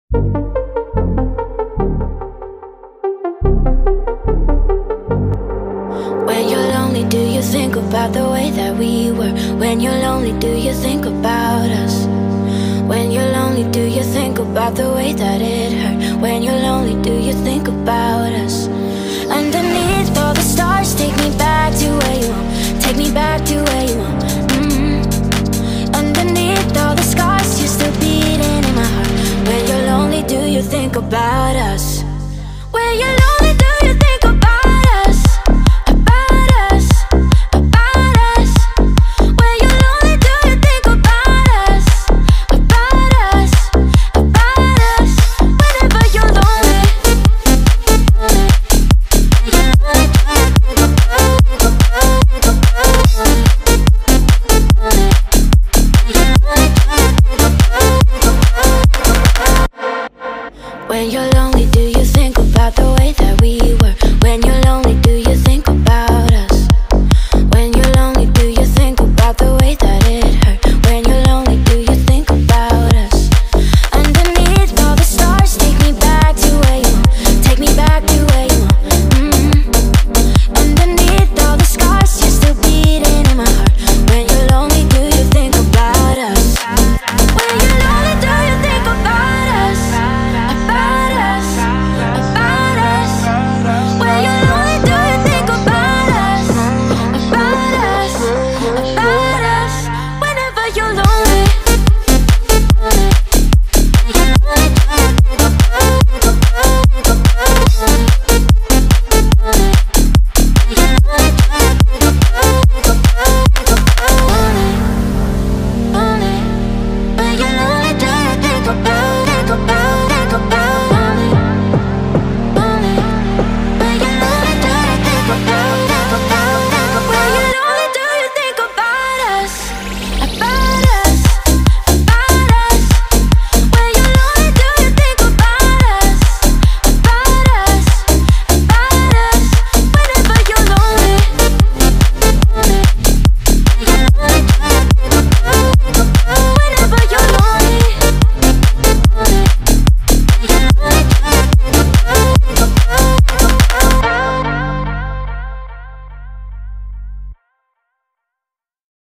When you're lonely, do you think about the way that we were? When you're lonely, do you think about us? When you're lonely, do you think about the way that it hurt? When you're lonely, do you think about us? Underneath all the stars, take me back to where you want. Take me back to where you want. Underneath all the scars, you're still beating in my heart. When you're lonely, do you think about us? When you're lonely, do you think about us? About us, about us. When you're lonely, do you think about us? About us, about us. Whenever you're lonely. When you're lonely, do you think about the way that we were? When you're